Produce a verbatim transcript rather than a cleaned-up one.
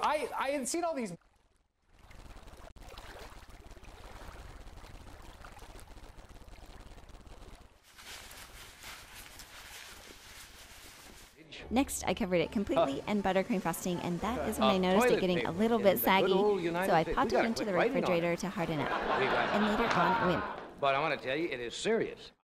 I, I had seen all these. Next, I covered it completely in buttercream frosting, and that is when Uh, I noticed it toilet getting a paper little in bit the saggy, good old so United I States. popped We it gotta into quit the writing on refrigerator it. to harden up. We got- And later on, it went But I want to tell you, it is serious.